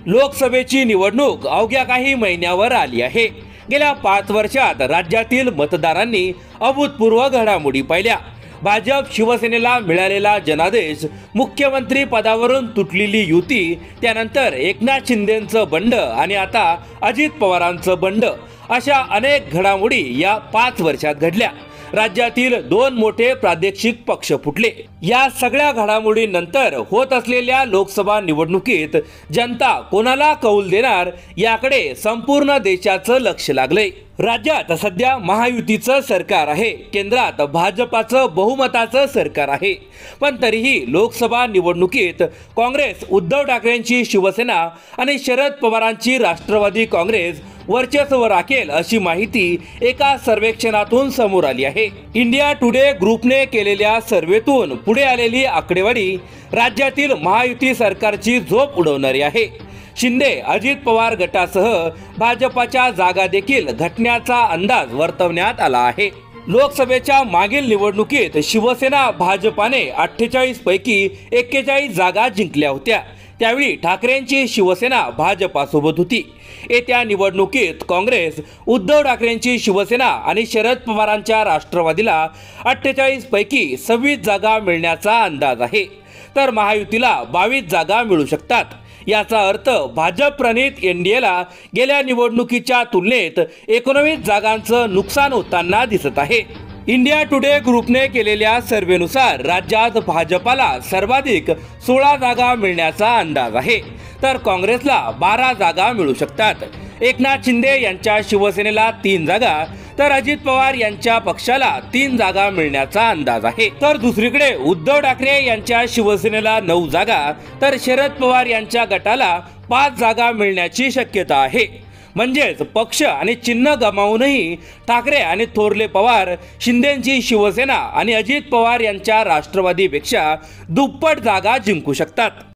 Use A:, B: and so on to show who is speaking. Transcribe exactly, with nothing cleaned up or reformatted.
A: लोकसभेची निवडणूक अवघ्या काही महिन्यावर आली आहे। गेल्या पाच वर्षात राज्यातील मतदारांनी अभूतपूर्व घडामोडी पाहिल्या। भाजप शिवसेनेला मिळालेला जनादेश, मुख्यमंत्री पदावरून तुटलेली युती, त्यानंतर एकनाथ शिंदेंचं बंड आणि आता अजित पवारांचं बंड, अशा अनेक घडामोडी या पाच वर्षात घडल्या। राज्यातील दोन मोठे प्रादेशिक पक्ष फुटले। या सगळ्या घडामोडींनंतर होत असलेल्या लोकसभा निवडणुकीत जनता कोणाला कौल देणार याकडे संपूर्ण देशाचं लक्ष लागलंय। राज्यात सध्या महायुतीचं सरकार आहे, केंद्रात भाजपाचं बहुमताचं सरकार आहे, पण तरीही लोकसभा निवडणुकीत काँग्रेस, उद्धव ठाकरेंची शिवसेना आणि शरद पवारांची राष्ट्रवादी काँग्रेस वर्चस्व राखेल अशी माहिती एका सर्वेक्षणातून समोर आली आहे। इंडिया टुडे ग्रुपने केलेल्या सर्वेतून पुढे आलेली आकडेवारी राज्यातील महायुती सरकारची झोप उडवणारी आहे। शिंदे अजित पवार गटासह भाजपाच्या जागा देखील घटण्याचा अंदाज वर्तवण्यात आला आहे। लोकसभेच्या मागील निवडणुकीत शिवसेना भाजपाने अठ्ठेचाळीस पैकी एक्केचाळीस जागा जिंकल्या होत्या। त्यावेळी ठाकरेंची शिवसेना भाजपासोबत होती। येत्या निवडणुकीत काँग्रेस, उद्धव ठाकरेंची शिवसेना आणि शरद पवारांच्या राष्ट्रवादीला अठ्ठेचाळीस पैकी सव्वीस जागा मिळण्याचा अंदाज आहे, तर महायुतीला बावीस जागा मिळू शकतात। याचा अर्थ भाजप प्रणित एनडीएला गेल्या निवडणुकीच्या तुलनेत एकोणवीस जागांचं नुकसान होताना दिसत आहे। इंडिया टुडे ग्रुपने केलेल्या सर्वेनुसार राज्यात भाजपाला सर्वाधिक सोळा जागा मिळण्याचा अंदाज आहे, तर काँग्रेसला बारा जागा मिळू शकतात। एकनाथ शिंदे यांच्या शिवसेनेला तीन जागा, तर अजित पवार यांच्या पक्षाला तीन जागा मिळण्याचा अंदाज आहे। तर दुसरीकडे उद्धव ठाकरे यांच्या शिवसेनेला नऊ जागा, तर शरद पवार यांच्या गटाला पाच जागा मिळण्याची शक्यता आहे। म्हणजेच पक्ष आणि चिन्ह गमावूनही ठाकरे आणि थोरले पवार, शिंदेंची शिवसेना आणि अजित पवार यांच्या राष्ट्रवादीपेक्षा दुप्पट जागा जिंकू शकतात।